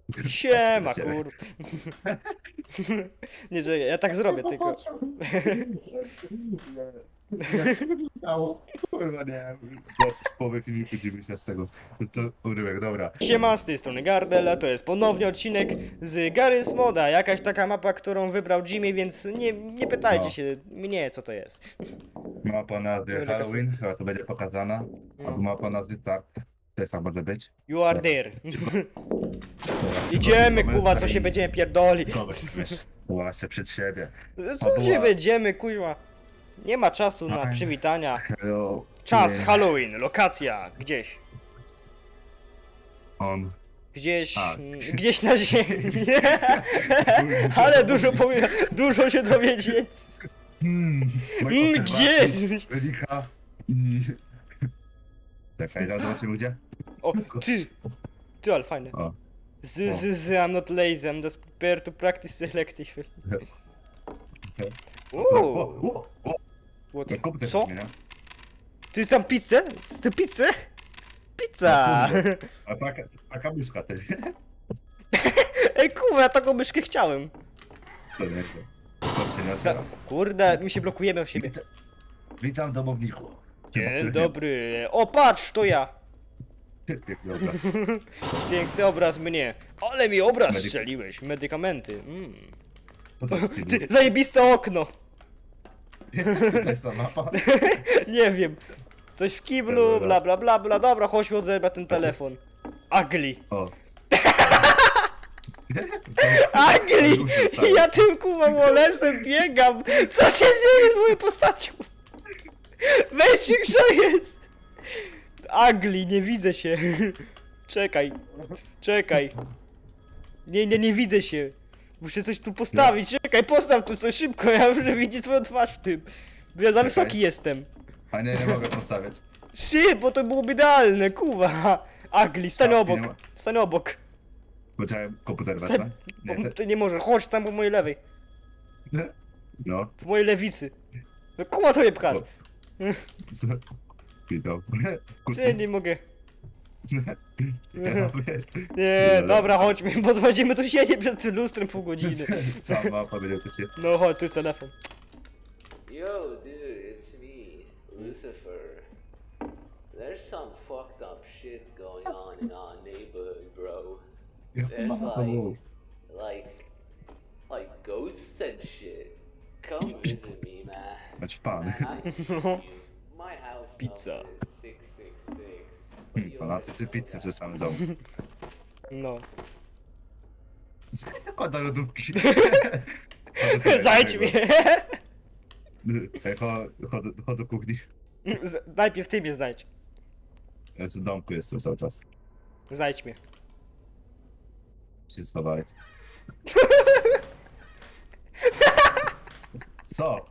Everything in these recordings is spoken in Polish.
Siema, kur... Nie, że ja tak zrobię tylko. Kurwa nie, połowy filmiku dziwi się z tego. To urywek, dobra. Siema, z tej strony Gardel, a to jest ponownie odcinek z Garry's Moda. Jakaś taka mapa, którą wybrał Jimmy, więc nie pytajcie się mnie, co to jest. Mapa nazwy Halloween, chyba to będzie pokazana. Albo mapa nazwy Start. To jest tak może być. You are there. Idziemy, kuwa, co się będziemy pierdoli. Właśnie przed siebie. Co się będziemy, kuźwa? Nie ma czasu na przywitania. Hello. Czas, Halloween, lokacja, gdzieś. On. Gdzieś, gdzieś na ziemi. Ale dużo się dowiedzieć. Gdzie? Licha. Czekaj, zobaczymy gdzie. O, ty, ale fajne. O. I'm not lazy, I'm just prepared to practice selective. What? Co? Ty tam pizzę? Ty pizzę? Pizza! A taka myszka ty. Ej kurwa, ja taką myszkę chciałem. To nie to się nie otwiera. Kurde, my się blokujemy o siebie. Witam domowniku. Dzień dobry. O patrz, to ja. Piękny obraz. Piękny obraz mnie. Ale mi obraz strzeliłeś. Medykamenty. Ty, zajebiste okno. Co to jest ta mapa? Nie wiem. Coś w kiblu, bla bla bla bla. Dobra, chodźmy odebrać ten telefon. Ugly. O. Ugly! Ja tym kuwa molesem biegam! Co się dzieje z moją postacią? Weźcie, kto jest! Ugly, nie widzę się. Czekaj. Czekaj. Nie widzę się. Muszę coś tu postawić. Czekaj, postaw tu coś szybko. Ja muszę widzieć twoją twarz w tym. Bo ja za wysoki jestem. A nie mogę postawiać. Shit, bo to byłoby idealne, kuwa. Ugly, stań obok. Stań obok. Poczekaj, komputer wezmę. Ty nie możesz, chodź tam po mojej lewej. No. Po mojej lewicy. No kuła to je pchasz. Witam. Nie mogę. Nie, dobra, chodźmy, bo będziemy tu siedzieć przed tym lustrem pół godziny. Cała mapa będzie to się... No chodź, tu jest telefon. Yo, dude, it's me, Lucifer. There's some fucked up shit going on in our neighborhood, bro. There's like ghosts and shit. Come visit me, man. Znaczy pan. My house Pizza. number is 666. Fanatycy pizzy w tym samym domu. No. Kłada lodówki. Zajdź mnie! Chodź do kuchni. Najpierw ty mnie znajdź. Ja w domku jestem cały czas. Zajdź mnie. Się schowaj. Co?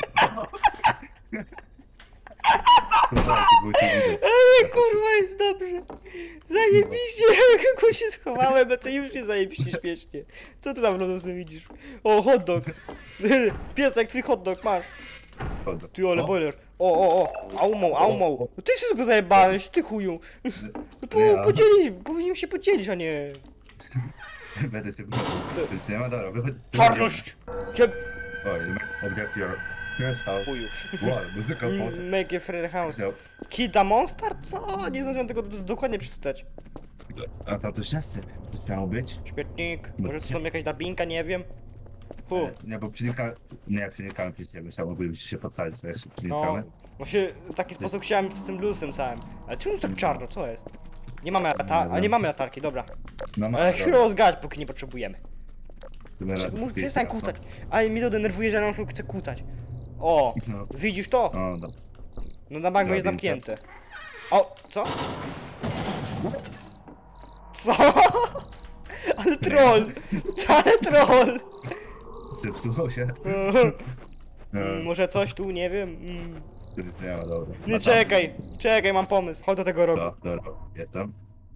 Ale kurwa jest dobrze. Zajebiście, jak się schowałem, a ty już nie zajebiście śmiesznie. Co ty tam w lodówce widzisz? O, hot dog. Piesek, twój hot dog, masz. Ty, ale boiler. O, aumą. Ty wszystko zajebałeś, ty chuju. Powinien się podzielić, a nie... Będę się to jest nie ma dobra, wychodź. Czarność! Oj, object your first house. Chuju. Wow, muzyka potem. Make a friend house. No. Kid a monster? Co? Nie zdążyłem tego dokładnie przeczytać. A to szczęście, to miało być? Śmietnik, może to są jakaś drabinka, nie wiem. Nie, bo nie jak przynikamy przecież, myślałem, moglibyście się podsadzić, to jeszcze No, przynikamy. właśnie w taki sposób chciałem z tym lusem całym. Ale czemu tak czarno, co jest? Nie mamy nie mamy latarki, dobra. No Ale chwilę rozgać, póki nie potrzebujemy. Muszę Przestań kłócać. Ale mnie to denerwuje, że ja mam chcę kłócać. O, No. widzisz to? O, dobra. No na bank będzie zamknięte. O, co? Co? Ale troll! Ale troll! Zepsuło się. Może coś tu, nie wiem. To nic nie ma, dobra. Nie, czekaj, mam pomysł. Chodź do tego rogu. Dobra, jestem.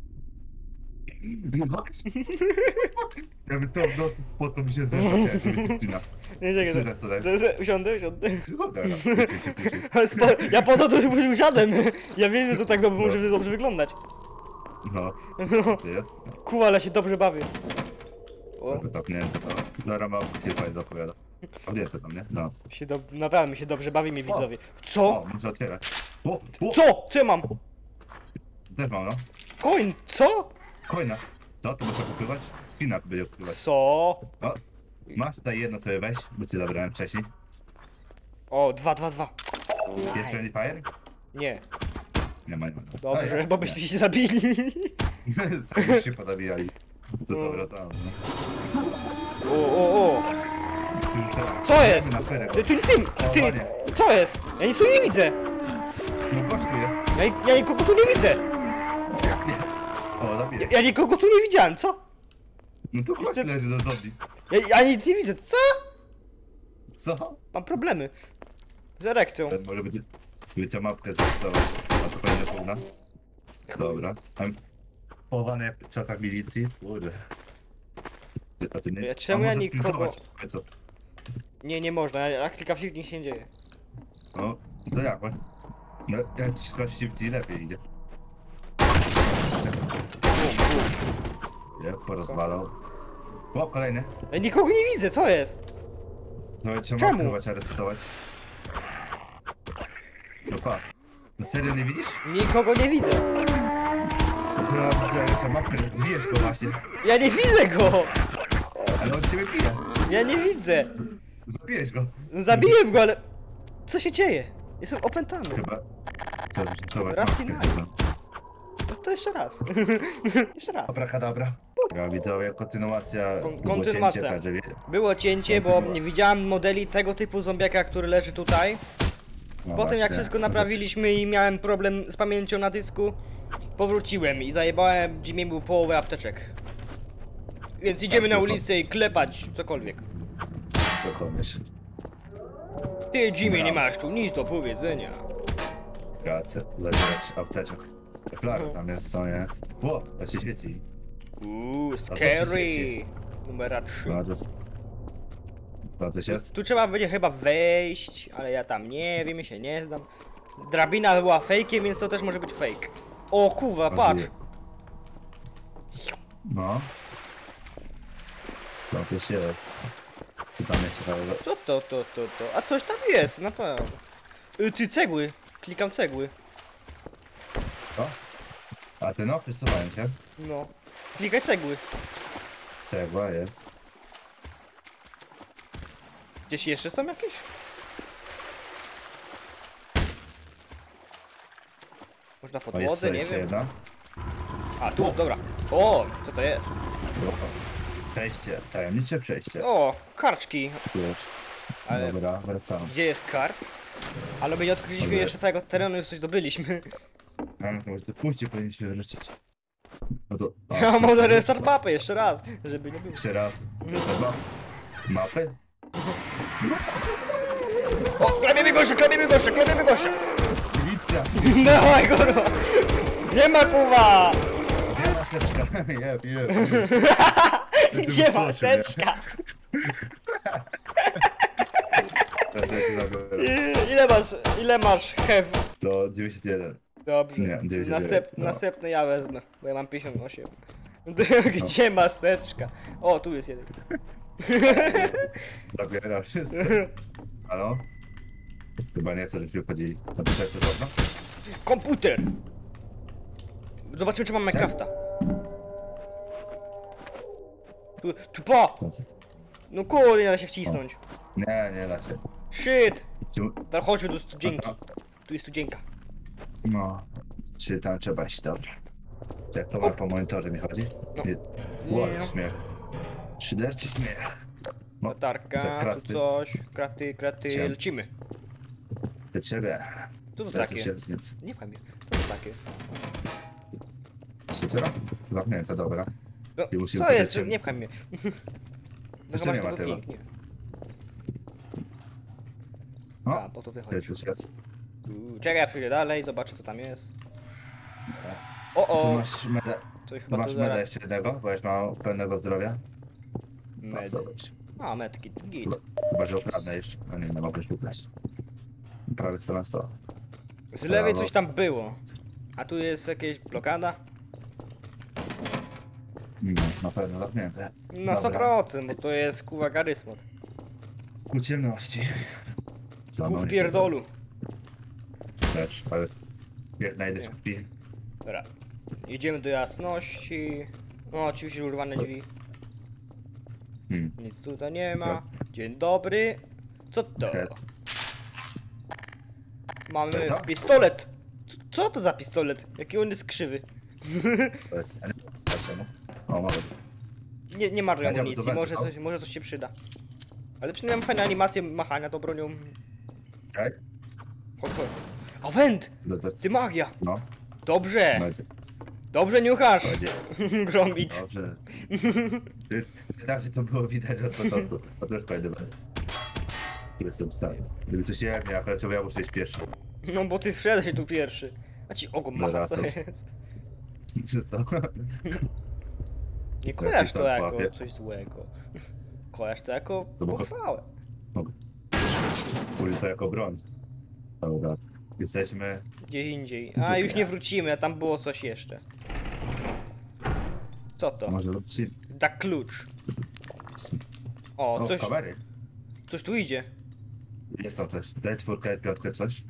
Ja bym to w nocy spotką mi się zepsuł, dyscyplina. Nie, czekaj, usiądę. Dobra, Ja po to tu usiadłem. Ja wiem, że to tak dobrze może dobrze wyglądać. No, to jest. Kuwa, ale się dobrze bawię. O, Tak, nie, to zaraz mam gdzie pani dopowiada. A gdzie to tam, nie? No. naprawdę my się dobrze bawimy, widzowie. O, Co? muszę otwierać. O! Co? Co ja mam? Też mam, no. Coin, co? Coina. Co? To muszę kupywać? Spina będzie kupywać. Co? O! Masz tutaj jedno sobie weź, bo ci zabrałem wcześniej. O, 2. Jest Friendly Fire? Nie, Nie ma. dobrze, bo byśmy się zabili. Sami się pozabijali. To dobra, tam. O. Co jest? Na perę. Ty, tu nic nie... O, Ty, panie. co jest? Ja nic tu nie widzę. No gość tu jest. Ja nikogo tu nie widzę. O, zabiję. Ja nikogo tu nie widziałem, co? No to gość Jeszcze- leży do zombie. Ja nic nie widzę, co? Co? Mam problemy. Z erekcją. Może będzie mapkę zrektować. A to pewnie pełna. Dobra. Mam połowane jak w czasach milicji. Kurde. A ty nie... Ja czemu A ja może nikogo- sprintować? Co? Nie można, jak klikam shift, nic się nie dzieje. No, to jak? No, jak ci szybciej lepiej idzie. Nie, porozwalał. O, kolejny. Ja nikogo nie widzę, co jest? No, trzeba Czemu? próbować resetować. No pa. No serio nie widzisz? Nikogo nie widzę. Trzeba mapkę, bijesz go właśnie. Ja nie widzę go! Ale on ciebie bije. Ja nie widzę. Zabijesz go. Zabiję go, ale... Co się dzieje? Jestem opętany. Chyba. Trzeba zresetować Raz mapkę. i naj. No to jeszcze raz. Jeszcze raz. Dobra, kadabra. Ja widzę kontynuacja. Kontynuacja. Cięcie, także Było cięcie, bo nie widziałem modeli tego typu zombiaka, który leży tutaj. no Potem jak właśnie. wszystko naprawiliśmy i miałem problem z pamięcią na dysku, powróciłem i zajebałem Jimmy'emu połowę apteczek. Więc idziemy na ulicę i klepać cokolwiek. Cokolwiek. Ty Jimmy, nie masz tu nic do powiedzenia. Pracę, zabierać apteczek. Flara tam jest, co jest. Ło, to się świeci. Scary. Numera 3. No to coś jest? Tu trzeba będzie chyba wejść, ale ja tam nie wiem, ja się nie znam. Drabina była fejkiem, więc to też może być fake. O kurwa, patrz. No. To coś jest. Co tam jest ciekawego? Co to? A coś tam jest, na pewno. Ty, cegły. Klikam cegły. Co? A ty no, przesuwałem się. No. Klikaj cegły. Cegła jest. Gdzieś jeszcze są jakieś? Można O, podłodze, jest nie jeszcze wiem. jedna. A, tu, dobra. O, co to jest? Przejście, tajemnicze przejście. O, karczki. Już. Ale- Dobra, wracamy. Gdzie jest kart? Ale my nie odkryliśmy Dobra. jeszcze całego terenu, już coś zdobyliśmy. A no to może to później powinniśmy wylecieć. No to... Ja mam na restart mapy jeszcze raz, żeby nie było. Jeszcze raz. Trzeba. Mapy? O, klepiemy gościa! Milicja! Dawaj, kurwa! Nie ma kurwa! Gdzie maseczka? Jeb. Gdzie maseczka? Ile masz hev? To 91. Dobrze. Nie, 99, no. Następny ja wezmę, bo ja mam 58. Gdzie maseczka? O, tu jest jeden. Zabiera wszystko. Halo? Chyba nie chcę, żebyśmy wchodzili. A to jeszcze okno? Komputer! Zobaczymy, czy mam Minecrafta. Tu po! No kurde, nie da się wcisnąć. Nie da się. Shit! Czemu- Teraz chodźmy do studzienki. Tu jest studzienka. No. Czy tam trzeba iść, dobra. Jak to ma po monitorze mi chodzi? No. Nie. Nie. Ładny śmiech. Szyderczy śmiech. No, Latarka, te kraty. tu coś. Kraty, Cię. lecimy. do ciebie. Co to Co takie? się zniec? Nie pamiętam. To takie. Szytera? Zamknięte, dobra. No, I musimy co jest? powiedzieć, Nie pchaj mnie. No co masz nie to ma tego? pięknie. O, A, po to ty to chodzisz. już jest. Czekaj, ja przyjdę dalej, zobaczę co tam jest. Tu O! masz medę. Coś chyba Masz tu meda zaraz... jeszcze jednego, bo już mam pełnego zdrowia. No, Med. zobacz. A, medkit, git. Chyba, że ukradnę jeszcze. No nie mogę już ukraść. Prawie 14. Z lewej Brawo. coś tam było. A tu jest jakieś blokada? No, na pewno zamknięte. Na Dobra. 100%, bo to jest kuwa garysmat. Ku ciemności. Co, Ku no, w pierdolu. Też, ale jak znajdę się krwi. Dobra. Jedziemy do jasności. No, oczywiście urwane drzwi. Nic tutaj nie ma. Dzień dobry. Co to? Mamy To co? pistolet. Co to za pistolet? Jaki on jest krzywy. To jest... Czemu? O, mamy. Nie ma Będziemy amunicji, to może coś się przyda. Ale przynajmniej mam fajne animacje machania tą bronią. Okej? Chodź. A węd! To Ty magia! No. Dobrze! Będzie. Dobrze niuchasz! Będzie. Gromit. Dobrze. Tak, że to było widać od początku. To też fajny będę. Jestem stary. Gdyby coś nie wiem, akurat ja muszę iść pierwszy. No bo ty wszedłeś tu pierwszy. A ci ogon No macha, raz co to- jest? Co? Nie kojarz to Napisał w jako łapie. coś złego. Kojarz to jako To bo- pochwałę. Pójdę to jako broń. Dobra. Jesteśmy... Gdzie indziej. A już nie wrócimy, a tam było coś jeszcze. Co to? Może wrócić... Da klucz. O, O, coś, kamery. coś tu idzie. Jest tam coś. Daj czwórkę, piątkę, coś.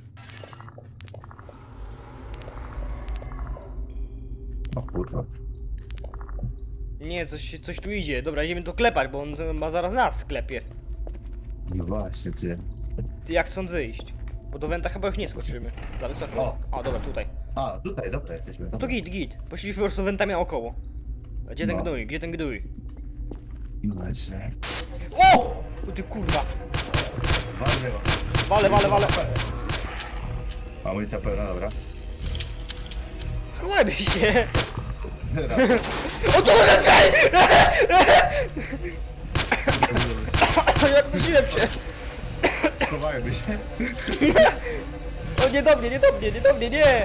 O kurwa. Nie, coś tu idzie. Dobra, idziemy to klepać, bo on ma zaraz nas sklepie. No właśnie, ty. Ty jak stąd wyjść? Bo do Wenta chyba już nie skoczymy. Za wysoko. O, dobra, tutaj. A, tutaj, dobra, jesteśmy. No to git. Poszliśmy po prostu Wentami naokoło. A gdzie ten No. gnój? Gdzie ten gnój? Właśnie. O! O ty kurwa. Walę go. Wale. Amunicja pełna, dobra. Schowajmy się. Raz. O tu lecaj! Jak dusiłem się. Schowajmy się. O nie do mnie, nie!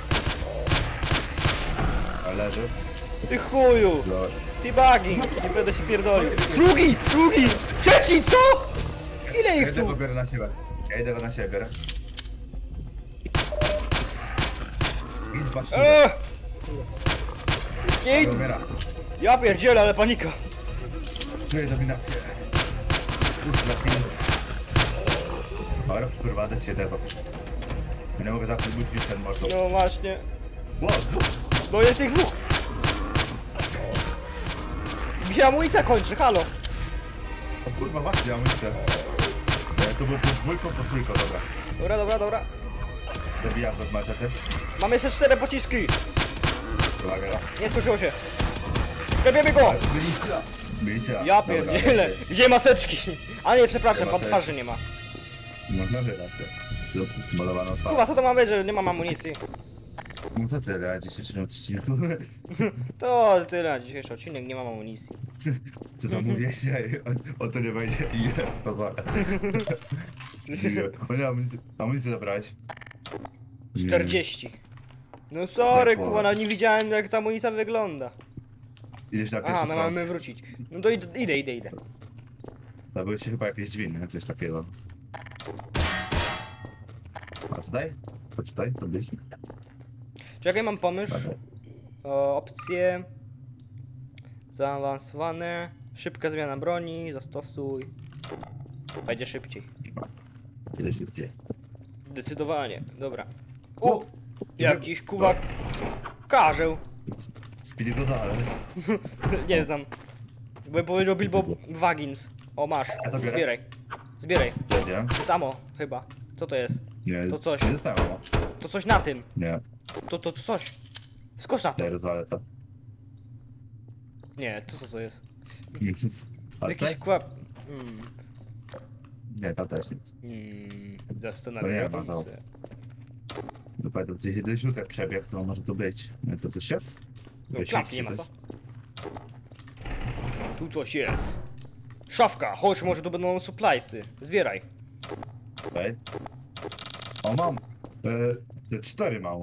A leży. Ty chuju! No. Ty bugging! Nie będę się pierdolił. Drugi! Trzeci, co? Ile Ja ich idę go tu? biorę na siebie. Ja idę go na siebie biorę. Idź, patrz. Nie idź! Umiera. Ja pierdzielę, ale panika. Czuję dominację. Kurczę, na film. Dobra, przyprowadzę się dewo. Ja nie mogę zawsze budzić ten mordą. No właśnie. Wow, No jest ich dwóch. Mi się amunicja kończy, halo. o kurwa, właśnie, ja myślę. To było po dwójką, po trójką, dobra. Dobra. Zabijam go z maczety. Mam jeszcze 4 pociski. Uwaga. Nie skończyło się. Klepiemy go! Milicja. Ja Dobra, pierdzielę. dobra. Gdzie maseczki? A nie, przepraszam, Gdzie pan maseczki? twarzy nie ma. No, raczej. Zmalowana twarz. Kurwa, co to mamy, że nie mam amunicji? No to tyle, a dzisiejszym odcinku. To tyle na dzisiejszy odcinek, nie mam amunicji. Co tam mówiłeś? O to nie będzie. I pozwolę. O nie, amunicję zabrałeś. 40. No sorry, Tak, kurwa, nawet nie widziałem jak ta amunicja wygląda. Idziesz na pierwszy Aha, my front. mamy wrócić. No to idę. To były się chyba jakieś drzwi, nie? Coś takiego. A tutaj? To tutaj? To byliśmy. Czekaj, mam pomysł. Dobra. O, opcje. Zaawansowane. Szybka zmiana broni, zastosuj. Będzie szybciej. Ile się dzieje? Zdecydowanie, dobra. O! Jakiś kuwa... Karzeł. Speedy Gonzales. Nie znam. Bo powiedział Bilbo Baggins. O, masz. Ja to biorę. Zbieraj. Nie? Samo, chyba. Co to jest? Nie. To coś. Nie dostałem, no. To coś na tym. Nie. To coś. Skocz na to. Nie, rozwalę to. Nie, co to jest? A Jakiś tutaj? kłap... Nie, tam też nic. Zastanawiam To nie ma, się. No pamiętam, gdzieś jeden źródek przebiegł, to może tu być. Nie, to coś jest? No, Wyświetli klapki nie ma coś? co? Tu coś jest. Szafka, chodź, może tu będą suppliesy. Zbieraj. Tutaj. O, mam. Te 4 mam.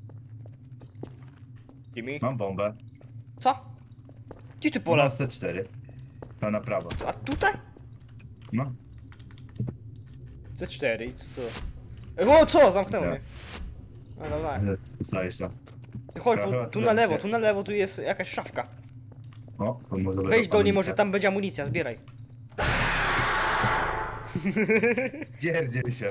Jimmy? Mam bombę. Co? Gdzie ty Mam polas? C4. To na prawo. A tutaj? No. C4 i co? O, co? Zamknęło Nie. mnie. No dobra. Zostajesz tam. Chodź, Trochę bo tu tu na lewo, się- tu na lewo, tu jest jakaś szafka. O, to może Wejdź do niej, może amunicja. tam będzie amunicja, zbieraj. Pierdziel się.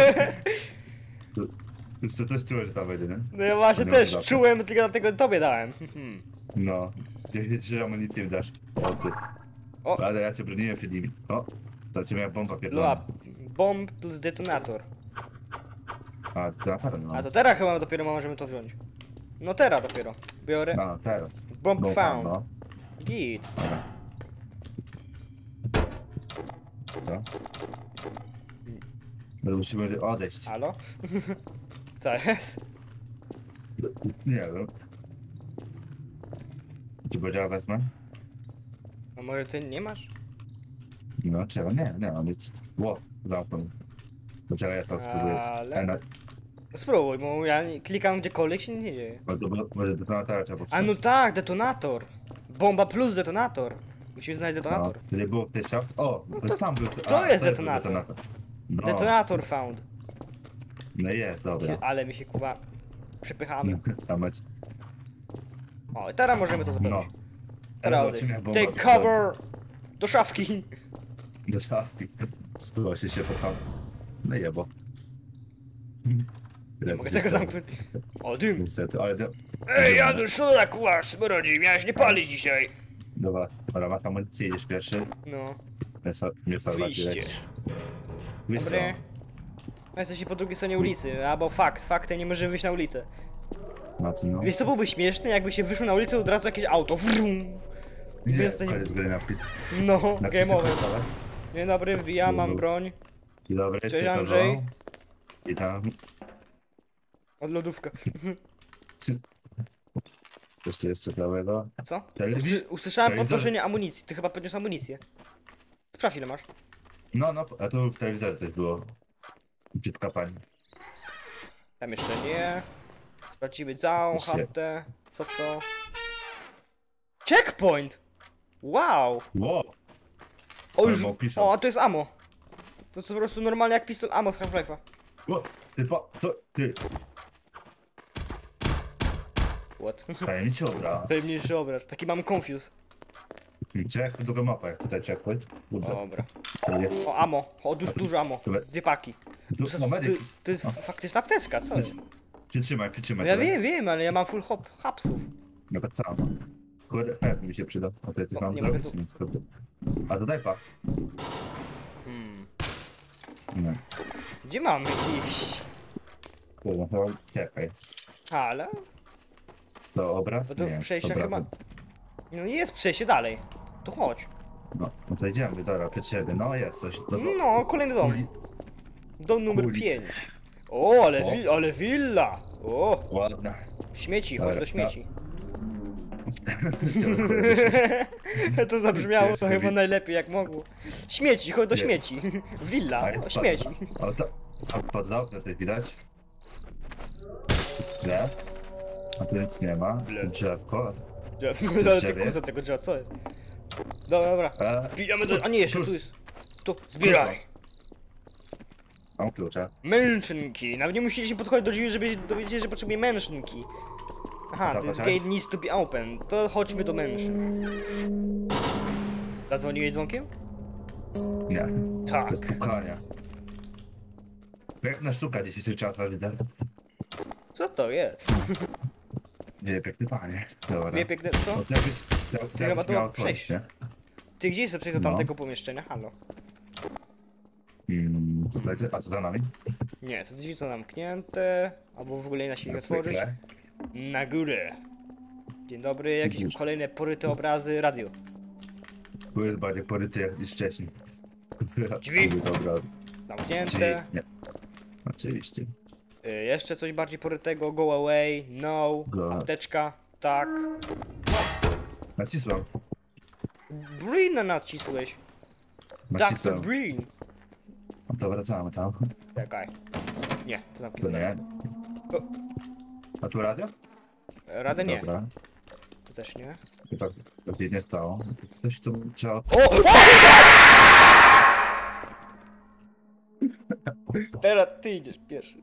Już to też czułem, że tam będzie, nie? No ja właśnie Nie też ma za co. czułem, tylko dlatego tobie dałem. No. 10 amunicję mi dasz. O ty. O. Ale ja cię broniłem przed nimi. O. To cię miała bomba Lua, pierdolona. bomb plus detonator. A, to na pewno. A to teraz chyba dopiero możemy to wziąć. No teraz dopiero. Biorę. A, teraz. Bomb No, found. No. Git. Dobra. Co? No musimy odejść. Halo? Co jest? Nie wiem. Czy powiedziała wezmę? A może ty nie masz? No trzeba, nie mam nic. Ło, zamknął. Poczekaj, ja to spróbuję. Ale... Na, No spróbuj, bo ja klikam gdziekolwiek się nic nie dzieje. może detonatora trzeba A poszukać. no tak, detonator. Bomba plus detonator. Musimy znaleźć detonator. No, czyli był ktoś szaf? O, to tam był. to jest był detonator. No, Detonator found. no jest, dobra. Ale mi się kuwa przepychamy. Tam macie. O, i teraz możemy to No. zrobić. Teraz Teraz zobaczymy jak bomba take wygląda. cover do szafki. Do szafki. Zgłosi się pocham. No jebo. Nie mogę tego zamknąć. O, dym. Niestety, ale to... Ej, Janusz, co tak kuwa smrodzi? Miałeś nie palić dzisiaj. Dobra, dobra, masz amunicję, jedziesz pierwszy. No, Nie salwać wyjście. lecisz. Wyjście. Dobry. No jesteście po drugiej stronie ulicy, albo faktem nie możemy wyjść na ulicę. No to no. Wiesz, to byłoby śmieszne, jakby się wyszło na ulicę od razu jakieś auto. Wrum. Gdzie jesteś- koniec gry napis? No, Napisy game over. końcowe. Dzień dobry, wbijam, mam broń. Dzień dobry, Cześć, jestem Andrzej. Tobą. Witam. Od lodówka. Coś tu jeszcze białego. Co? Telewizor? Usłyszałem Telewizor? podnoszenie amunicji, ty chyba podniósł amunicję. Sprawdź ile masz. No, a tu w telewizorze coś było. Brzydka pani. Tam jeszcze nie. Sprawdzimy całą Jeszcze- chatę. Co to? Checkpoint! Wow! Ło! O, już... Ammo piszą. O, a to jest ammo. To po prostu normalnie jak pistol ammo z Half-Life'a. Ło! Ty! What? Tajemniczy obraz. Tajemniczy obraz. Taki mam confuse. Check, druga mapa, jak tutaj checkpoint. Kurde. Dobra. To nie- O, ammo. O, dużo ammo. Dobra. Dwie paki. No, medyk. To jest faktyczna apteczka, co jest? Przytrzymaj, No ja tutaj. wiem, ale ja mam full hapsów. No to co? Kurde, pewnie mi się przyda. A to O, mam nie mogę zrobić. tu. Nic, kurde. A to daj pa. Hmm. Nie. Gdzie mamy iść? Kurde, no, czekaj. Ale? To obraz? Bo to Nie, przejście z obrazem. No jest przejście dalej. To chodź. No to idziemy, dobra, przed siebie. No jest coś. No, kolejny dom. Uli- Dom numer ulicy. 5. O, ale, O. ale willa! O, Ładna. śmieci, chodź Dobra, do śmieci. To Wiesz, zabrzmiało to sobie- chyba najlepiej jak mogło. Śmieci, chodź do Nie. śmieci. Willa, A jest o śmieci. O to. A pod oknem tutaj widać. Drzew. A tu nic nie ma. Ble. Drzewko. Ale ty drzewie kuza jest? tego drzewa, co jest? Dobra. Zbijamy do... A nie, jeszcze klucz. tu jest. Tu, zbieraj. Mam klucze. Mężynki. Nawet nie musieliśmy podchodzić do drzwi, żeby dowiedzieć się, że potrzebuje mężynki. Aha, Dobra, this cześć. gate needs to be open. To chodźmy do mężyn. Zadzwoniłeś dzwonkiem? Nie. Tak. Bez pukania. Piękna sztuka dzisiejszych czasach widzę. Co to jest? Nie, piękny panie. Dobra. Dwie piękne... Co? No, to Chyba jakbyś to miał przejść. otworzyć, nie? Ty gdzie jest przejść do No. tamtego pomieszczenia? Halo. Tutaj, a co za nami? Nie, te drzwi są zamknięte. Albo w ogóle nie da się ich Jak otworzyć. zwykle. Na górę. Dzień dobry, jakieś Górze. kolejne poryte obrazy, radio. Tu jest bardziej poryty jak niż wcześniej. Drzwi. Dobra. Zamknięte. Nie. Oczywiście. Jeszcze coś bardziej porytego, go away, no, Go. apteczka, tak. Nacisłem. Brina nacisłeś. Dr. Nacisłem. Brin. No to wracamy tam. Czekaj. Nie, to To zamknięte. nie. A tu radio? Radę nie, Dobra. to też nie. To tak gdzieś nie stało. Coś tu trzeba... O! Teraz ty idziesz pierwszy.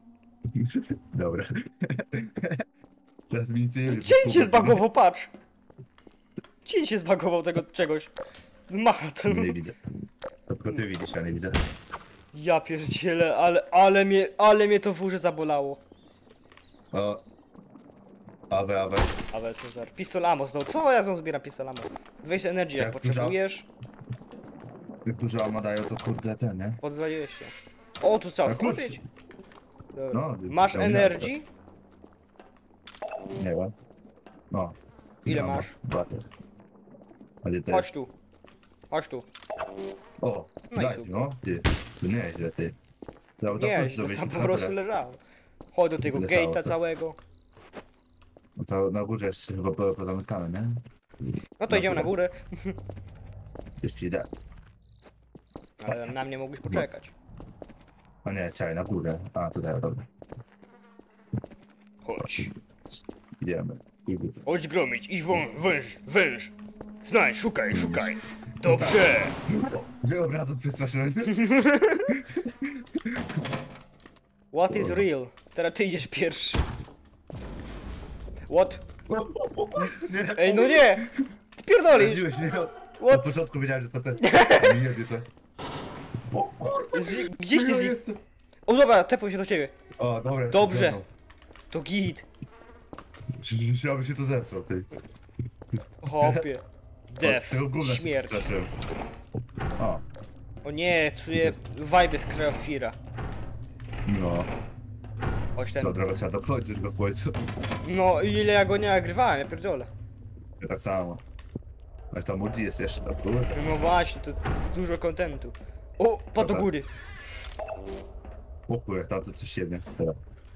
Dobra. Teraz mi nic nie Cięcie zbagowo, patrz! Cień się zbagował tego czegoś. Macha to. Nie widzę. To tylko ty widzisz, ja nie widzę. Ja pierdzielę, ale mnie to w górze zabolało. O. Awe. Ale Cezar, pistol ammo znowu. Co ja znowu zbieram pistol ammo? Weź energię jak Jak potrzebujesz. Jak dużo ama dają, to kurde ten, nie? Po 20. O, tu trzeba A klucz. wskoczyć. Dobra. No, Masz no, energii? Nie wiem. No. Ile No, masz? ładnie. Ale też. Chodź tu. Chodź tu. O, No i daj, super. no, ty. To nieźle, ty. Dobra, Nie, klucz no zrobić. tam po prostu leżało. Chodź do tego Leżało gate'a sobie. całego. No to na górze jest chyba pozamykane, nie? No to idziemy na górę. Jeszcze idę. Ale na mnie mógłbyś poczekać. O nie, czekaj, na górę. A, tutaj, dobra. Chodź. Idziemy. Chodź gromić, idź węż. Znajdź, szukaj. Dobrze. Że od razu przestraszyłem. What is real? Teraz ty idziesz pierwszy. What? Ej, no nie! Ty pierdolisz! Zdradziłeś mnie. What? Od początku wiedziałem, że to ten. Nie wiem, to. O kurwa! Gdzieś ty jestem. O dobra, tepłem się do ciebie. O, dobra. Dobrze. To git. Chciałbym się to zesrał, ty. Hopie. Death. Tego gówna się Śmierć. przestraszyłem. O, O nie, czuję vibe z Kreofira. no. Chodź Co, ten. drogo, trzeba dokończyć go w końcu. No ile ja go nie nagrywałem, ja pierdolę. Ja tak samo. Aż tam multi jest jeszcze, tam kurde. No właśnie, to dużo kontentu. O, padł do Dobra. góry. O kurde, tam to coś siednie. Teraz.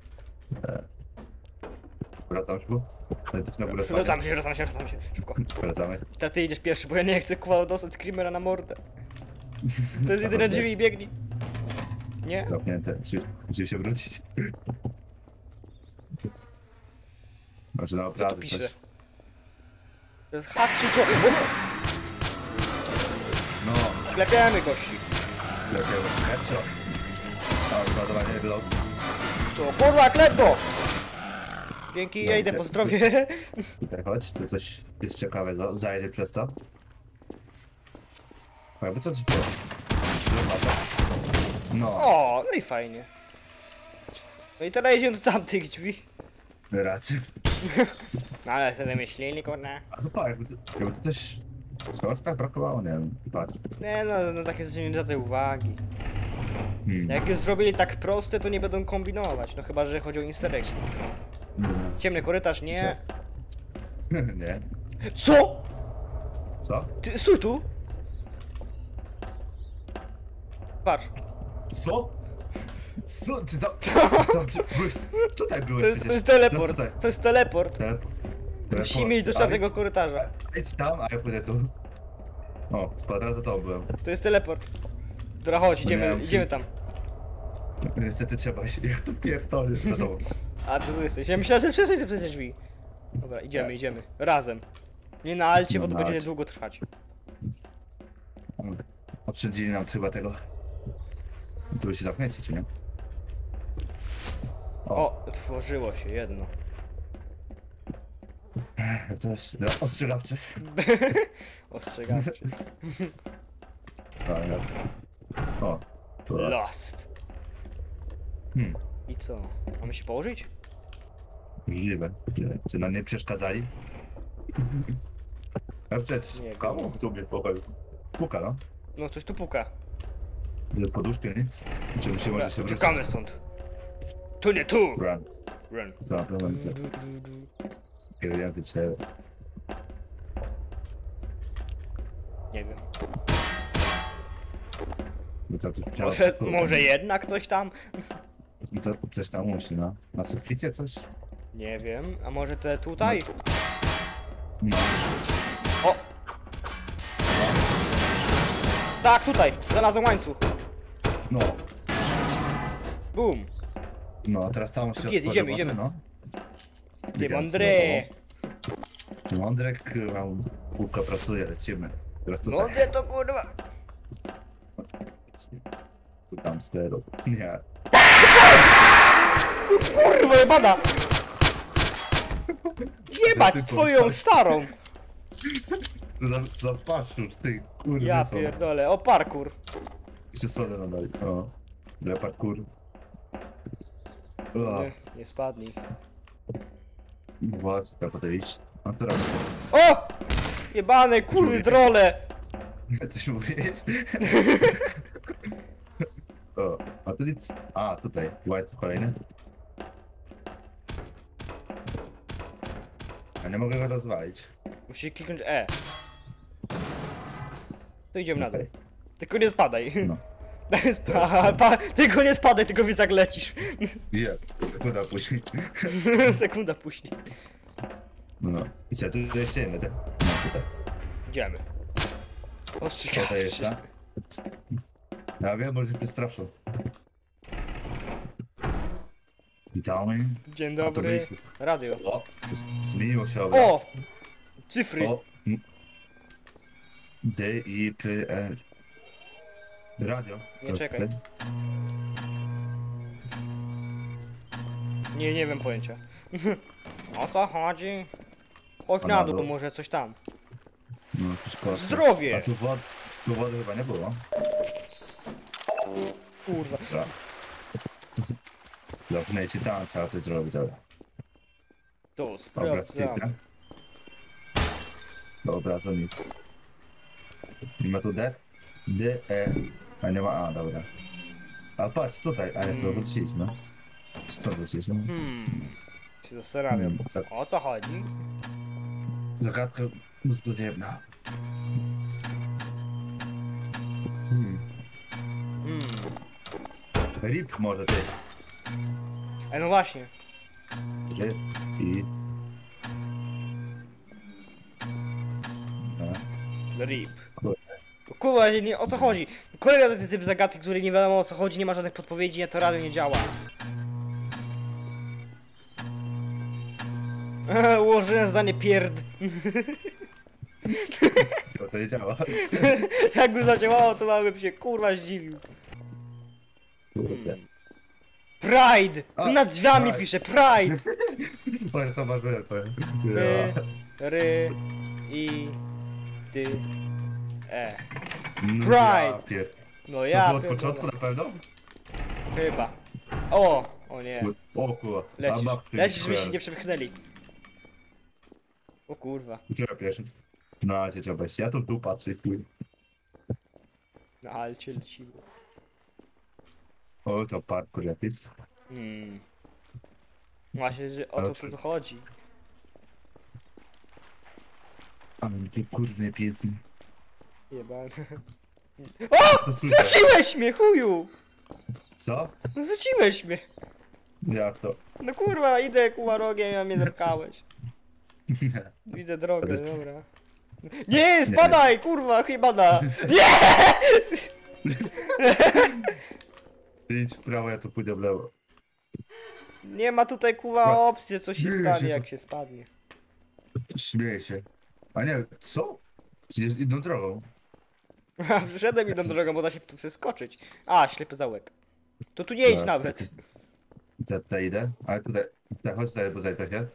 Wracam szybko. Na górę Wracam się, szybko. Wracamy. Teraz ty idziesz pierwszy, bo ja nie chcę kuwa dostać screamera na mordę. To jest jedyne drzwi i biegnij. Nie? Zamknięte. Musimy się wrócić. Może na Co obrazy tu pisze? coś. To jest hack czy co? No, Klepiamy gości. lepiej. Headshot. O, ładowanie reload. To kurwa, klep go! Dzięki, No, ja idę po zdrowie. Tutaj chodź, tu coś jest ciekawego. Zajdzie przez to. O, jakby to ci było. No, O, no i fajnie. No i teraz idziemy do tamtych drzwi. racja. No ale sobie myśleli, kurna. A to pa, jakby to też... tak brakowało, nie wiem. Patrz. Nie no, takie rzeczy nie zwracaj uwagi. Hmm. Jak już zrobili tak proste, to nie będą kombinować. No chyba, że chodzi o easter egg. Ciemny korytarz, nie. Nie. Co? Co? Ty, stój tu! Patrz. Co? Co? Ty tam... byłeś... Tutaj To byłeś jest, przecież. to jest teleport. Teraz tutaj. To jest teleport. Teleport. Musimy iść do czarnego korytarza. Idź tam, a ja pójdę tu. O, bo teraz za tobą byłem. To jest teleport. Dobra, chodź, Nie, idziemy, musimy- idziemy tam. Niestety trzeba się... Jak to pierdolę za tobą. A ty tu jesteś. Ja myślałem, że przeszliście przez te drzwi. Dobra, idziemy. Razem. Nie na alcie, bo to Na będzie alcie. długo trwać. Odstrzedzili nam chyba tego. Tu się zamknięcie, czy nie? O, otworzyło się jedno. To jest ostrzegawczy. Ostrzegawczy. O. Lost. Hmm. I co? Mamy się położyć? Możliwe. Czy nam nie przeszkadzali? Ja przecież Nie komu tu mnie w pokoju? Puka, no. No, coś tu puka. Że poduszkę nic? Czy musi Dobra, może się uciekamy stąd. Tu nie tu! Run. Run. Dobra, moment. Jeden wycel. Nie wiem. Może jednak coś tam? To coś tam musi, no. Na suficie coś? Nie wiem. A może te tutaj? No. O! Tak, tutaj! Znalazłem łańcuch. No. Boom! No, a teraz tam się Jest, otworzy idziemy. no. Ty mądry! Mądrek, mam półka pracuje, lecimy. Teraz tutaj. Mądre to kurwa! Tam sterów. Nie. Kurwa jebana! Jebać Ty twoją powstałeś. starą! Za paszczusz, ty kurwy Ja są. pierdolę. O, parkour. Jeszcze słodę nadali. O. Dla parkour. O. Nie spadnij. Właśnie, to potem iść. A teraz O! Jebane kurwy drole! coś mówisz? O, a tu nic. A, tutaj. White kolejny. Ja nie mogę go rozwalić. Musisz kliknąć E. To idziemy na dół. Tylko nie spadaj. No. Tylko nie spadaj, tylko więc jak lecisz. Nie, sekunda później. Sekunda później. No. I co, tu jeszcze jedno, tak? No, tutaj. Idziemy. Tutaj Ostrzegam. jeszcze. Ja wiem, może się przestraszą. Witamy. Dzień A to dobry. byliśmy. Radio. O, zmieniło się obraz. O! Cyfry. O. D-I-P-R. Radio. Nie, czekaj. Nie wiem pojęcia. O co chodzi? Chodź A na na dół, dół? może coś tam. No, jakiś kosmos. Zdrowie! A tu wody chyba nie było. Kurwa. Dobra. Zamknęcie tam, trzeba coś zrobić, dobra. To Dobra, sprawdzam. stricte. Dobra, to nic. Nie ma tu dead? D, E. A nie ma A, dobra. A patrz, tutaj, a nie, to wróciliśmy. Stąd wróciliśmy. Się zastanawiam. Tak. O co chodzi? Zagadka mózgozjebna. Hmm. Rip może ty. No właśnie. Rip i... RIP. Kurwa, nie, o co chodzi? Kolejny ten typ zagadki, który nie wiadomo o co chodzi, nie ma żadnych podpowiedzi, a to radio nie działa. Ułożyłem zdanie pierd. To nie działa. Jakby zadziałało, to bym się kurwa zdziwił. Kurde. Pride! A, Tu nad drzwiami Pride. pisze Pride! Powiem co marzyłem, to P, R, I, D, E. Pride. To No było ja od pierdolę. początku na pewno? Chyba. O nie. O kurwa. Lecisz, żeby się nie przepchnęli. O kurwa. Gdzie pierwszy? No, cię trzeba wejść. Ja tu w dół patrzę i chuj. Na alcie lecimy. O, to parkour lepiej. Właśnie, że o Ale co tu chodzi? A my tu kurwy piesy. Jebane. O! To słyszę. Zrzuciłeś mnie, chuju! Co? No zrzuciłeś mnie! Jak to? No kurwa, idę kuła rogiem, a mnie zerkałeś. Nie. Widzę drogę, Ale- dobra. Nie, spadaj, kurwa, chyba da. Nie! Idź w prawo, ja tu pójdę w lewo. Nie ma tutaj kuwa No. opcji, że coś się Nie, stanie, się jak to- się spadnie. Śmieję się. A nie, co? Przecież inną drogą. Przyszedłem idą drogą, bo da się tu przeskoczyć. A, ślepy załek. To tu nie idź nawet. Tutaj idę, ale tutaj, chodź tutaj, bo tutaj coś jest.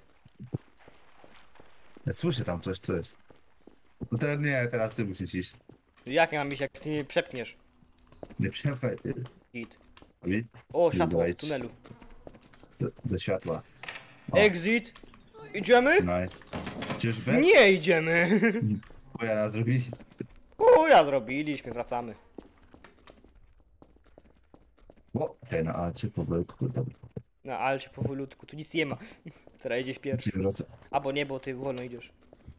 Ja słyszę tam coś. No teraz nie, teraz ty musisz iść. Jak ja mam iść, jak ty mnie przepchniesz? Nie przepchaj ty. Git. Wi- O, światło w Wejdź tunelu. do światła. O. Exit. Idziemy? Nice. Czyżby? Nie idziemy. Bo ja zrobić. O, ja zrobiliśmy, wracamy. O, okej, no a czy powolutku, dobra. Na alcie powolutku, tu nic nie ma. Teraz idziesz pierwszy. Czy wraca? Albo nie, bo ty wolno idziesz.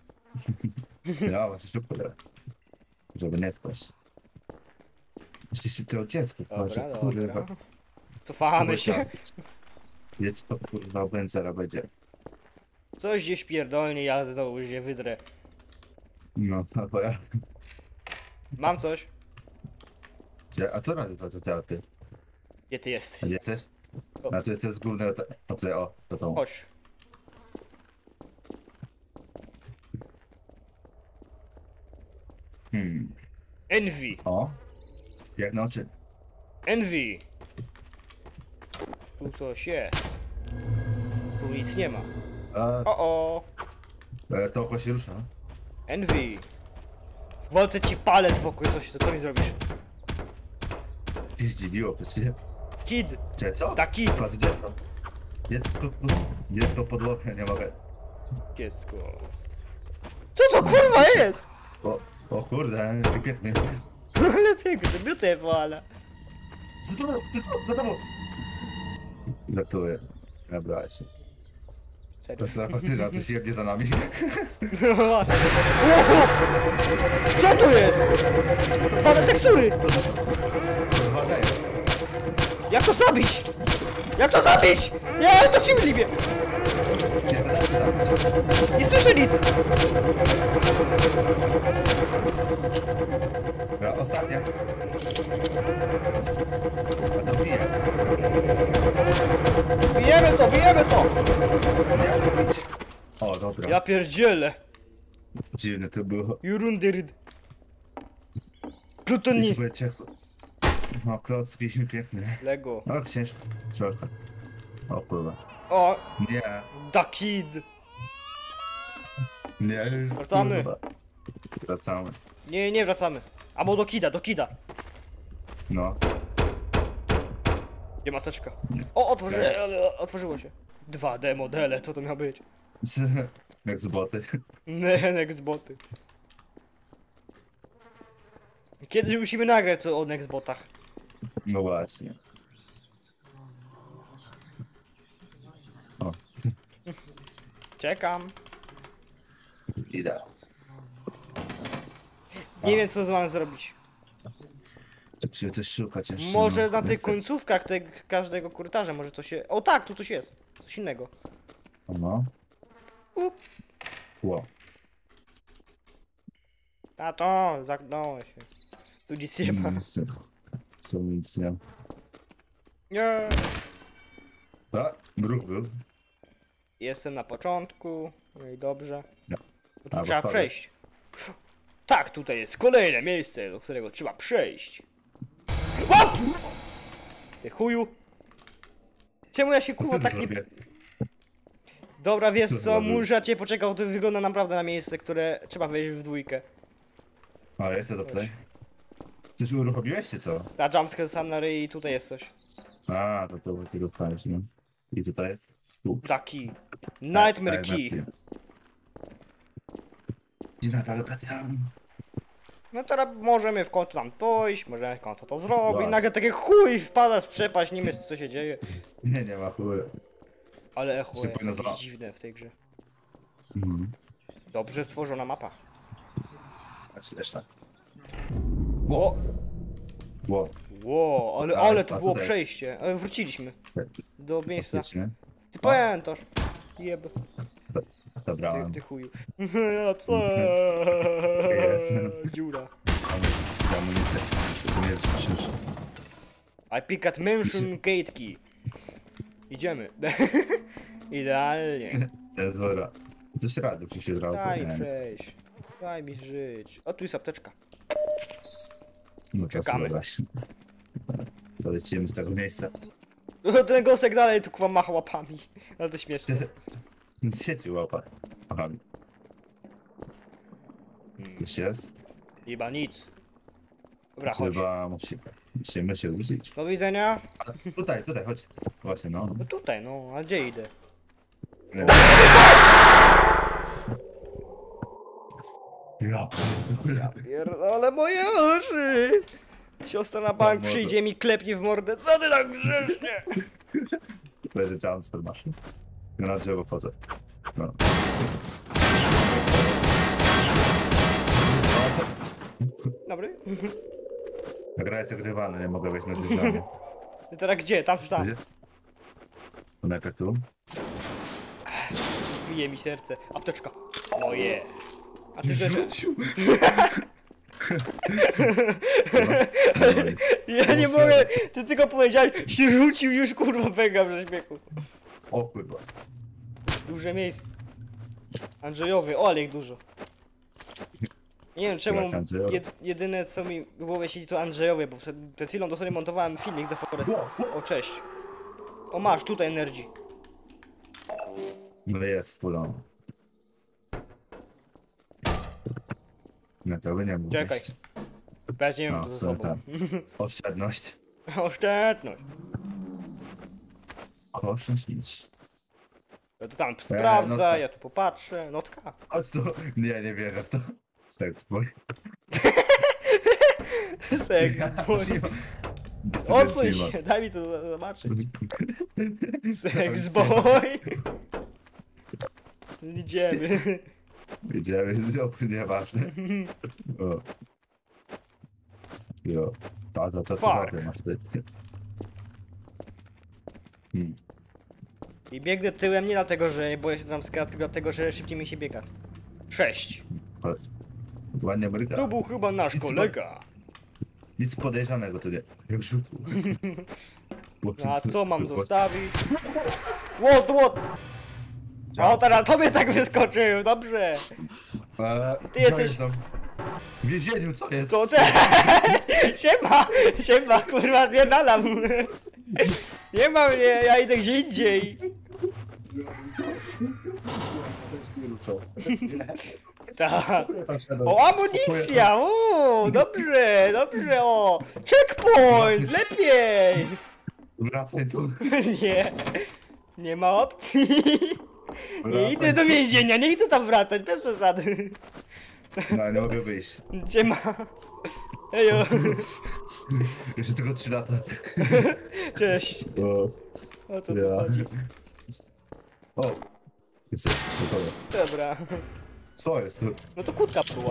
Ja właśnie szybko teraz. Żeby nie spaść. Jeszcze się to dziecko płacze, Dobra, kurwa. dobra. Cofamy się. Dziecko kurwa Benzera będzie. Coś gdzieś pierdolnie, ja znowu się wydrę. No, albo ja. Mam coś. Gdzie? A to rady to działa ty. Gdzie ty jesteś? A gdzie jesteś? O. A tu jest z głównego, to tutaj, o, to tą. Chodź. Envy. O. Jak noczy. Envy. Tu coś jest. Tu nic nie ma. A, O. to oko się rusza. Envy. Walcę ci palec wokół, co mi zrobisz? Się zdziwiło przez chwilę. Kid! Cze, co? Taki! Patrz, dziecko. Dziecko podłoże, nie mogę. Dziecko. Co to kurwa jest? O kurde, ty piękny. Ale pięknie, beautiful. Za tobą. Żartuję. Nabrałeś się. Serio. To ta faktycznie, to się jebnie za nami. No właśnie. Co tu jest? Fale tekstury! Kurwa, daj. Jak to zabić? Jak to zabić? Nie, to ci możliwie! Nie, to daj, to daj. Nie słyszę nic! Dobra, ostatnia. A to bije. Bijemy to! Jak to bić? O, dobra. Ja pierdzielę! Dziwne to było. Jurundyryd. I Plutoni. tu ciepło. O, klocki piękne. Lego. O, księżka. Książka. O kurwa. O, Nie. da kid. Nie. Wracamy. Kurwa. Wracamy. Nie wracamy. Albo do kida. No. Gdzie maseczka? O, otworzyło się. 2D modele, co to miało być? Jak z boty. Nextboty. Kiedyś musimy nagrać o Nextbotach. No właśnie. O, Czekam. idę. Nie wiem co mamy zrobić. Musimy coś szukać jeszcze. Może no, na tych niestety. końcówkach każdego korytarza może coś się... O tak, tu coś jest. Coś innego. No. Up. Ło. Tato, zamknąłeś się. Tu nic nie ma. Niestety. Co nic nie. Nie. A, ruch był. Jestem na początku. No i dobrze. No. No tu A, trzeba wypadek. przejść. Tak, tutaj jest kolejne miejsce, do którego trzeba przejść. O! Ty chuju. Czemu ja się kurwa tak nie... Robię. Dobra, wiesz Co co, zrobił? muszę cię poczekał, to wygląda naprawdę na miejsce, które trzeba wejść w dwójkę. A, jest to tutaj. Coś uruchomiłeś czy co? Ta jumpscare sam na ryj i tutaj jest coś. A, to ty dostaniesz, no. I co to jest? Tu. Taki. Nightmare Key. Dziwna ta lokacja. No teraz możemy w końcu tam dojść, możemy w końcu to zrobić. Właśnie. Nagle takie chuj wpada z przepaść, nie wiem co się dzieje. Nie ma chuj. Ale echo Szybko jest na jakieś za- dziwne w tej grze. Mhm. Dobrze stworzona mapa. Patrz, reszta. O! Ło. Ło, ale, A, ale jest- to a było tutaj jest. przejście. Ale wróciliśmy do miejsca. Faktycznie. Ty pamiętasz. Jeb. Zabrałem. Ty chuju. A co? Jest. Dziura. Amunicję. To nie jest straszniejsze. I pick at mention gate key. Idziemy. Idealnie. To jest zora. Coś rady, czy się grało, to Daj nie. przejść. Daj mi żyć. O, tu jest apteczka. No czas Czekamy. zebrać. Zalecimy z tego miejsca. Ten gostek dalej tu kwa macha łapami. Ale to śmieszne. Sieci łapa. Aha, Hmm. coś jest? Chyba nic. Dobra, chodź. Trzeba, musimy się ruszyć. Do widzenia. A, tutaj, chodź. Właśnie, no. No tutaj, no, a gdzie idę? Nie. Ja, Pierdolę moje uszy! Siostra na bank może. przyjdzie mi klepnie w mordę. Co ty tak grzecznie? Będzie jumpster masz. Ja na drzewo wchodzę. No. Dobry. Gra jest ogrywana, nie mogę wejść na zjeżdżanie. Ty teraz gdzie? Tam czy tam? Gdzie? To najpierw tu. Bije mi serce. Apteczka. Moje. A ty że... Rzucił. Ja nie mogę. Ty tylko powiedziałeś, się rzucił już kurwa pęgam ze śmiechu. O kurwa. Duże miejsce. Andrzejowy, o ale ich dużo. Nie wiem czemu Grać Andrzejowy. jedyne co mi w głowie siedzi to Andrzejowie, bo przed chwilą dosłownie montowałem filmik The Forest. O cześć. O masz, tutaj Energy. No jest, full on. No to by nie mógł Czekaj. wejść. Weźmiemy No, to w ze sumie sobą. tak. Oszczędność. Oszczędność. Oszczędź nic. Ja to tam sprawdza, notka. ja tu popatrzę. Notka. Chodź tu. Nie wierzę w to. Seks boy. Seks, boy. Odsuń się, daj mi to zobaczyć. Seks boy. Idziemy. Idziemy, nieważne. O. Jo. A to co Fuck. ty masz ty? Hmm. I biegnę tyłem nie dlatego, że nie boję się tam skradł, tylko dlatego, że szybciej mi się biega. 6. Ładnie bryka. To był chyba nasz Nic kolega. Nic podejrzanego to nie. Jak rzutu. A co mam zostawić? What? O, teraz tobie tak wyskoczył, dobrze. Ty jesteś- Jestem. W więzieniu, co jest? Co, Siema, kurwa, zjedalam. Nie ma mnie, ja idę gdzie indziej. Tak. O, amunicja! O, dobrze, o! Checkpoint! Lepiej! Wracaj tu. Nie ma opcji. Nie idę do więzienia, nie idę tam wracać, bez przesady. No, nie mogę wyjść. Gdzie ma? Ejo, Jeszcze tylko 3 lata. cześć. O co tu Ja. chodzi? O! Jesteś gotowy. Dobra. Co jest? No to kłódka była.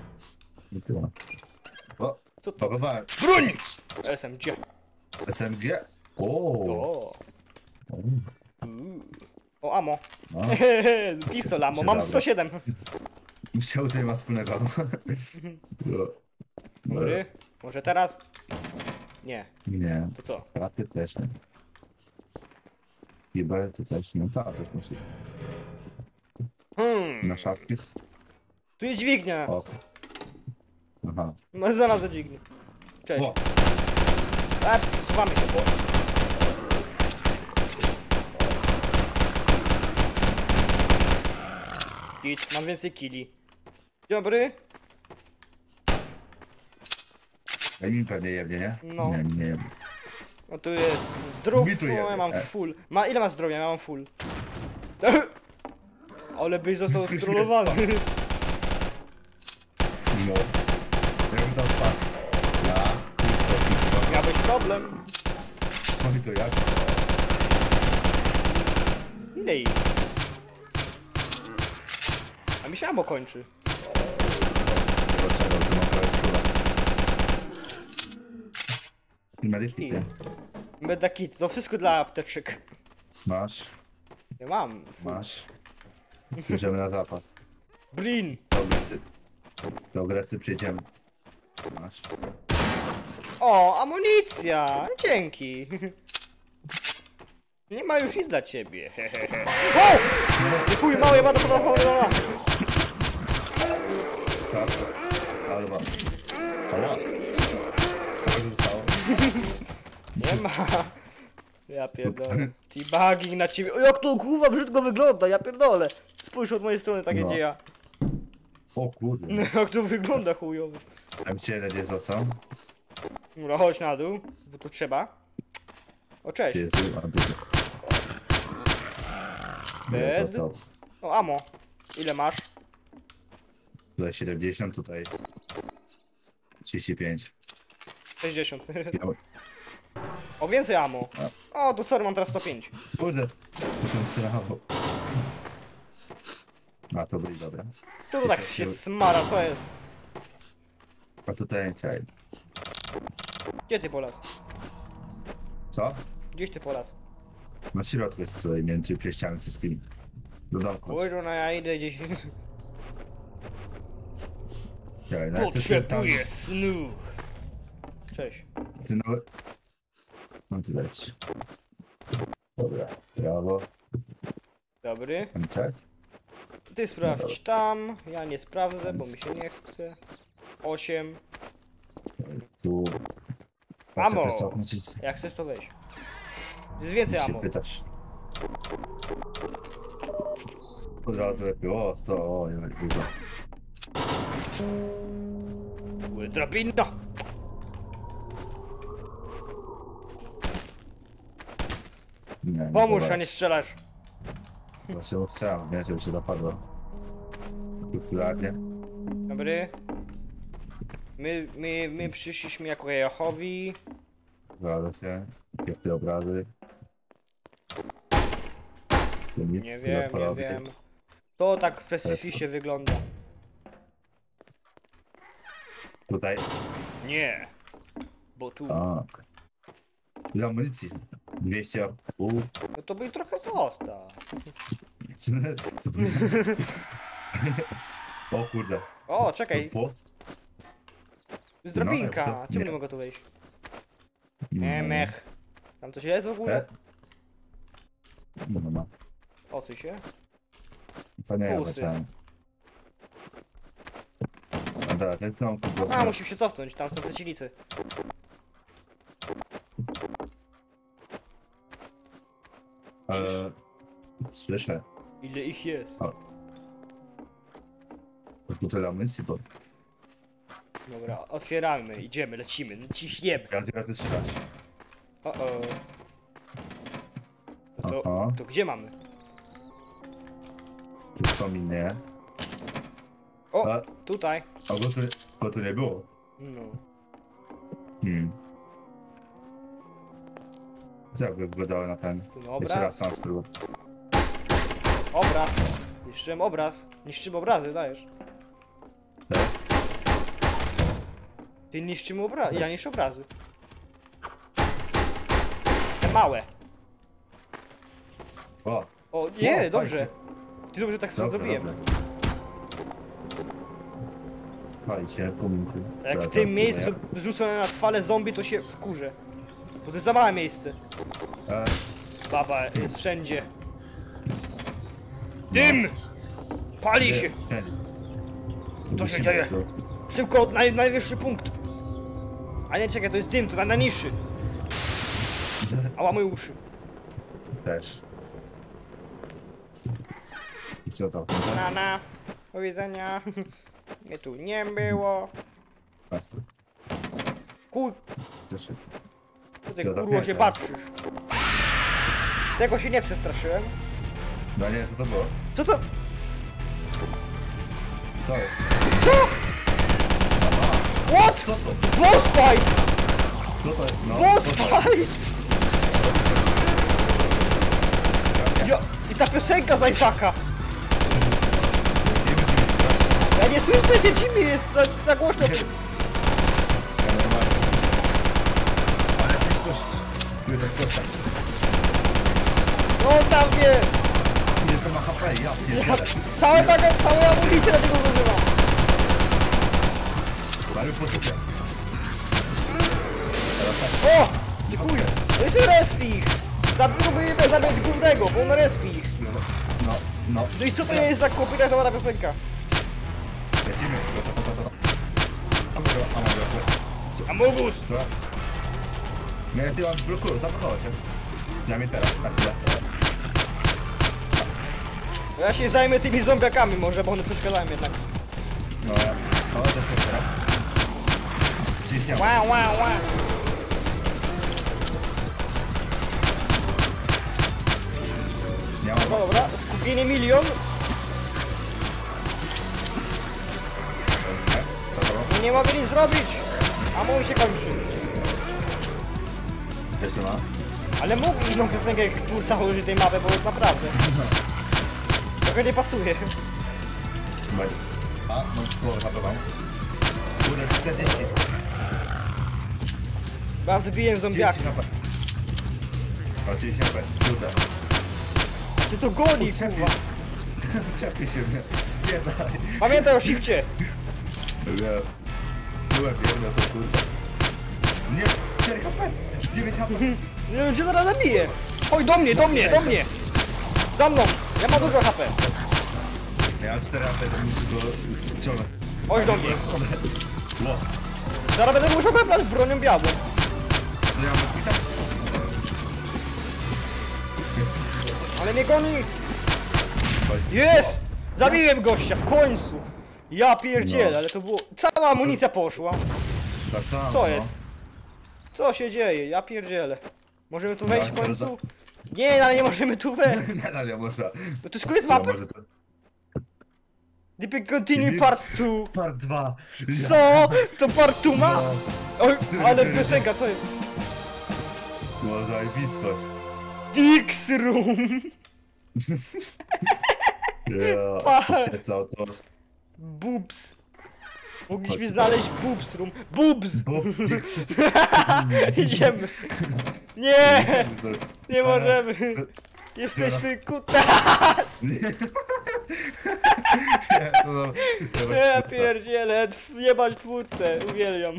O! Co to? Pagowałem. Broń! SMG. SMG? O! O. O, amo. No. Pistol amo, Się mam zabrać. 107. Musiał tutaj ma wspólnego. No. Dobry. Może teraz? Nie. Nie. To co? A ty też nie. Chyba to też nie. Ta też musi. Na szafki. Tu jest dźwignia. O. Aha. No zaraz do dźwigni. Cześć. O. A, zsuwamy się. Git, mam więcej killi. Dzień dobry. Ja mi pewnie jebnie, nie? No. Nie jebnie. No tu jest zdrów, Mi tu no, ja jebie, mam full. Ile ma zdrowia? Ja mam full. Ale byś został strollowany. No. Jakby tam spadł. Ja. Miałbyś problem. No i to jak? Ile ich? A mi się ammo kończy. Dlaczego? To mam prawie stówę. Medyki ty. Medakit, to wszystko dla apteczek. Masz. Ja mam. Full. Masz. Bierzemy na zapas. Brin. Do agresy przyjdziemy. Masz. O, amunicja! Dzięki. Nie ma już nic dla ciebie. O! Nie chuj, małe, ma Tak. Alba. Ała. Co to zostało? Nie ma. Ja pierdolę. T-bugging na ciebie. O, jak to kurwa brzydko wygląda, ja pierdolę. Spójrz od mojej strony, tak No. jedzie ja. O kurde. Jak to wygląda chujowo. M7 gdzie został? Dobra, chodź na dół, bo tu trzeba. O, cześć. Gdzie tu? A tu. Nie, Bed. został. O, amo. Ile masz? Tutaj 70, tutaj 35. 60. Ja... O, więcej amo. O, to sorry, mam teraz 105. Kurde, strachu. A to byli dobre. Tu tak się smara, co jest? A tutaj czekaj. Gdzie ty polas? Co? Gdzieś ty polas? Na środku jest tutaj między przejściami wszystkimi. Do domku. Kurwa, no ja idę gdzieś. Czekaj, no chcę tam... Potrzebuję snu. Cześć. Ty nawet... No ty lecisz. Dobra, brawo. Dobry. Tak? Ty sprawdź tam. Ja nie sprawdzę, bo mi się nie chce. 8. Tu... Amo. Patrzę, cofnąć i Jak chcesz to weź. Jest więcej się amo. pytasz. Od razu lepiej, o, 100, o, nie wiem, Drabina! Nie, Pomóż, dobra. a nie strzelasz. Właśnie chciałem, nie, żeby się napadło. Popularnie. Dobry. My przyszliśmy jako Jehowi. Zgadza się. Piękne obrazy. Nic Nie nas wiem, nie porobi. wiem. To tak w Prestifisie wygląda. Tutaj. Nie. Bo tu. Tak. Ile amunicji? 200. No to by trochę został. Co powiedziałem? O kurde. O, czekaj. Płoc? Z drabinka. No, to- Czemu nie. nie mogę tu wejść? Nie, mech. Tam coś jest w ogóle? No. Ocuj się. To nie ja Pusy. zacząłem. No dobra, ten kąt po A, prostu. musisz się cofnąć, tam są przeciwnicy. Słyszę. Ile ich jest? O. Tu tyle amunicji, bo Dobra, otwieramy, idziemy, lecimy, ciśniemy. ja ty strzelać. O. No to, Aha. to gdzie mamy? Tu wspominę. O, A. tutaj. A go tu nie było. No. Co jakby wyglądało na ten? Tu Jeszcze raz obraz. tam spróbuję. Obraz. Niszczymy obraz. Niszczymy obrazy, dajesz. Tak? Ty niszczymy obrazy. Ja niszczę obrazy. Te małe. O! O, nie, O, dobrze. fajnie. Ty dobrze tak Dobra, zrobiłem. dobra. Fajnie, kominku. Jak w tym miejscu rzucone na trwale zombie, to się wkurzę. Bo to jest za małe miejsce. Baba jest wszędzie. Dym! Pali się! Co się dzieje? Szybko, najwyższy punkt. A nie, czekaj, to jest dym, to najniższy. Ała, moje uszy. Też. I co tam? Na. Do widzenia. Mnie tu nie było. Kuj, Cieszę. ty Co kurło zamknięte? się patrzysz. Tego się nie przestraszyłem. No nie, co to było? Co to? Co jest? Co? What? Co to? Boss fight! Co to jest? No, Boss co to? fight! Ja, i ta piosenka z Isaaca. Lecimy z nimi, tak? Ja nie słyszę, że ci mi jest za głośno. Ja normalnie. Ale bliskość. Ile tak prosta. No tam mnie. Ile to ma HP? Ja Ja, pierdzielę. całe amunicję na tego zużywam. Mamy poczucie. O! Dziękuję. To jest respich. Próbujemy zabrać głównego, bo on respich. No. No i co to jest za copyrightowana piosenka? Lecimy. Amogus! Co? Mnie ty on blokuje, zablokował się. Ja mnie teraz, na chwilę. Ja się zajmę tymi zombiakami może, bo one przeszkadzają jednak. No, o, też jest teraz. Ciśniam. Wow. Nie mam. No dobra, skupienie milion. Dobra. Nie mogę nic zrobić. A mój się kończy. Jeszcze ma. Ale mógł inną piosenkę jak twórca użyć tej mapy, bo naprawdę. Trochę nie pasuje. Będzie. A, no, połowę HP mam. Kurde, 40. Bo ja wybiłem 30 zombiaki. HP. O, 30 HP. Kurde. Ty to goni, kurwa. Czepię się mnie. Spierdaj. Pamiętaj o shifcie. Nie. Byłem biedny, to kurde. Nie, 4 HP. 9 HP. Nie wiem, cię zaraz zabiję. Chodź do mnie. Za mną. Ja mam dużo HP. Ja mam 4 HP, to muszę go ciągnąć. Chodź do mnie. Ło. Zaraz będę musiał webrać bronią białą. To ja mam podpisać? Ale mnie goni. Chodź. Jest! Zabiłem gościa w końcu. Ja pierdzielę, No. ale to było... Cała amunicja poszła. Ta sama, Co no. jest? Co się dzieje? Ja pierdzielę. Możemy tu wejść w No, teraz końcu? Nie, ale nie możemy tu wejść. Nie można. No to jest koniec Co, mapy? może to... Deep Continue Part 2. Part 2. Co? To Part 2 ma? No. Oj, ale piosenka, co jest? Może i bliskość. Dix Room. Ja, poświecał to. Boobs. Mogliśmy Chodź. znaleźć Boobs Room. Boobs! Bob Sticks. Idziemy. Nie! Nie możemy. Jesteśmy kutas! Ja pierdzielę, jebać twórcę, uwielbiam.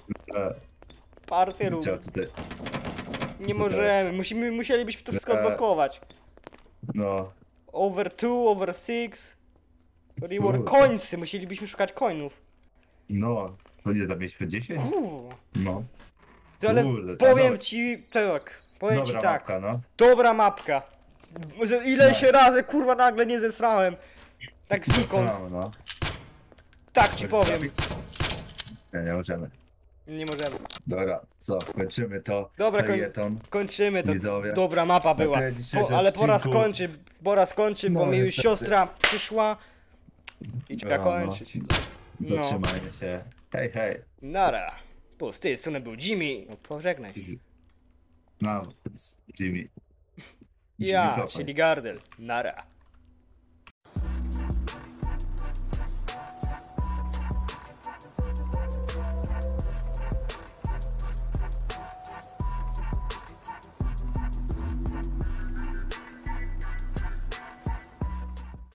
Party room. Co tutaj? Nie co możemy, musielibyśmy to wszystko odblokować. No. Over 2, over 6. Reward Kurde. coinsy, musielibyśmy szukać coinów. No. To nie tam mieliśmy 10? Kurwa. No. Ale Kurde, powiem dobra. ci tak, powiem ci Dobra tak. mapka, no. Dobra mapka. Ile się Nice. razy kurwa nagle nie zesrałem. Tak znikąd. No. Tak ci powiem. Zabić? Nie możemy. Nie możemy. Dobra, co? Kończymy to. Dobra, Felieton. Kończymy to. Widzowie. Dobra mapa była. Lepiej dzisiejszym Ale pora odcinku. skończyć, bo No, mi już niestety. siostra przyszła. I trzeba No, kończyć. Zatrzymajmy się. Hej, hej. Nara. Po z tej strony był Jimmy. No, pożegnaj się. No, Jimmy. Ja, Jimmy czyli Gardel. Nara.